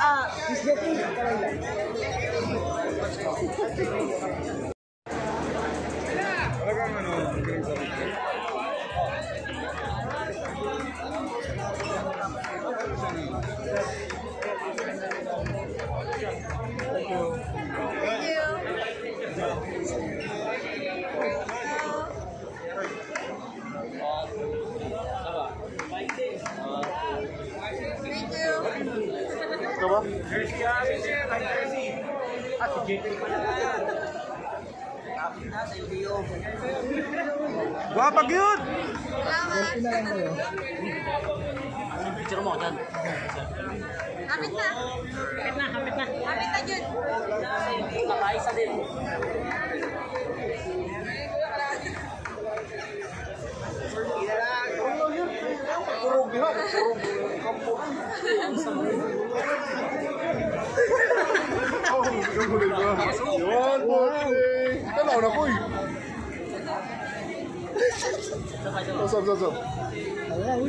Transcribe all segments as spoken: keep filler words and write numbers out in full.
Ah, Miss Jetty. Wapag yun! Selfie na lang kayo. Picture mo dyan. Kapit na. Kapit na, kapit na. Kapit na dyan. Kakaisa din. Turog yun. Turog. Kampuan. Oh, yung huli ba? Yun, boy. Tanaw na, boy. Sab, sab, sab. Ala, uy.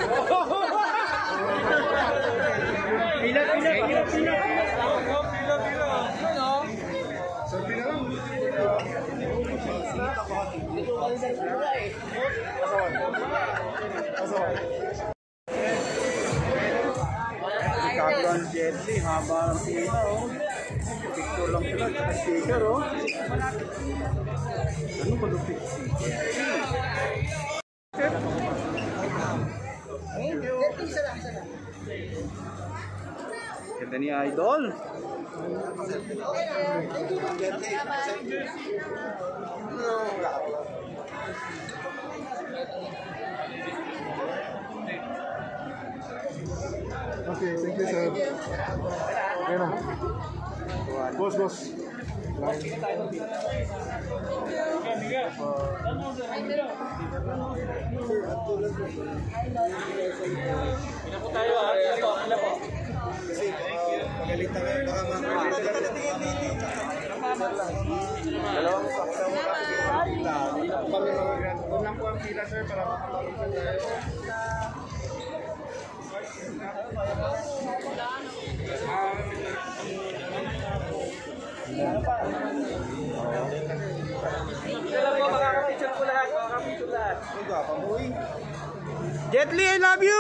Pila, pila, pila, pila. Pila, pila. Sabi na lang. Asawan. Asawan. Captain Jetty, haba ng pila, oh. Picture lang sila, tsaka sticker, oh. Ano ba ito? Thank you. Ganda ni Idol. Okay, thank you, sir. Ayan na. Boss, boss. Pinapo tayo ah. Ito, ano po? Kasi pagalitan na baka mga dalawang sakta mo kasi pila. Hindi na po kami mga grand. Doon lang po ang pila, sir, para makamalitan tayo. Makaka-picture ko lahat. Makaka-picture lahat. Jetly, I love you!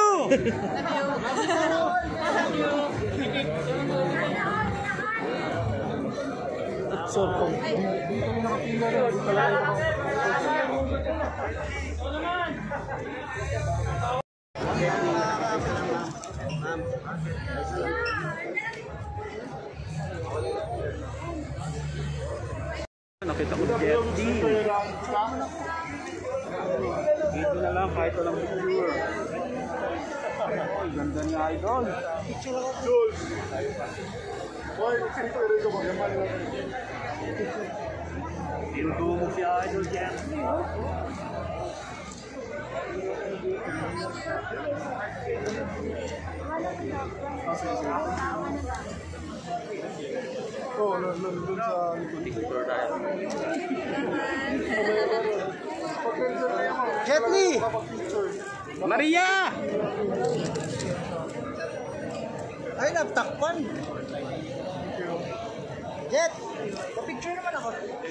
So, kung dito yung nakapila rin, dito lang yung Nakita ko Jetty. Dito na lang kahit walang picture. Ganda ni Idol. picture ako. Jules! Boy, dito rin ko mag-yaman lang. Tinutubog si Idol Jetty. Oo, nandun sa Picture tayo. Jetly! Maria! Ay, nagtakpan. Jet! Pa-picture naman ako.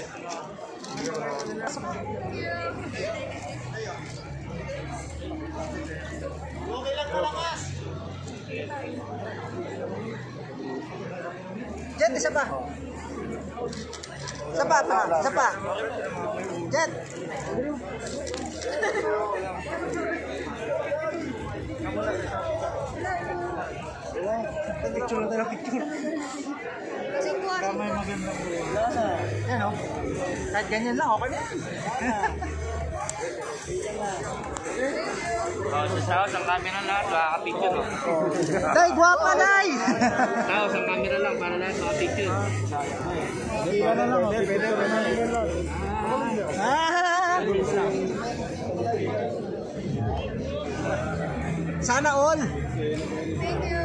Okay lang malakas. Jet, isa pa. Isa pa, pa. Isa pa. Jet! Picture na tayo, picture. Kamay maganda po. Wala na. Yan o. Kahit ganyan lang, okay na yan. Oh, sa sao, sa camera lahat, makaka-picture. Day, guwapa, Day! Sao, sa camera lang, para lahat makaka-picture. Pwede na lang, pwede na lang. Ah! Sana all! Thank you.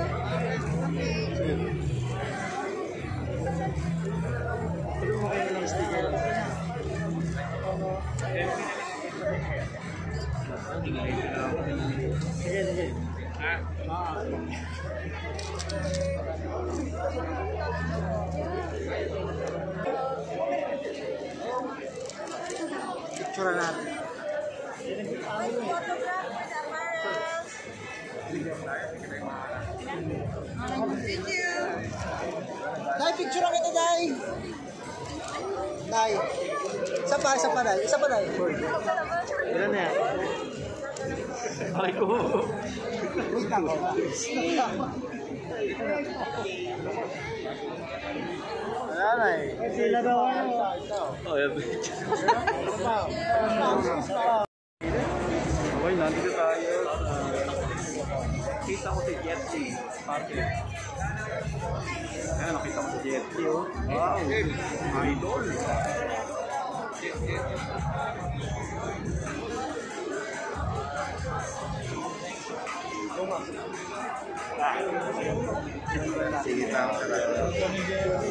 Sige, sige. Picture natin. Thank you. Dai, picture kita, Dai. Dai. Isa pa, isa pa, Dai. Isa pa, Dai. Ilan na yan? Ay ko. Wait lang. Wala na eh. Sila daw ano. Oh, yeah. Okay, nandito tayo. Kita ko si Jetty. Pati. Ayan, nakita ko si Jetty, oh. Wow. Idol. Sige, tama.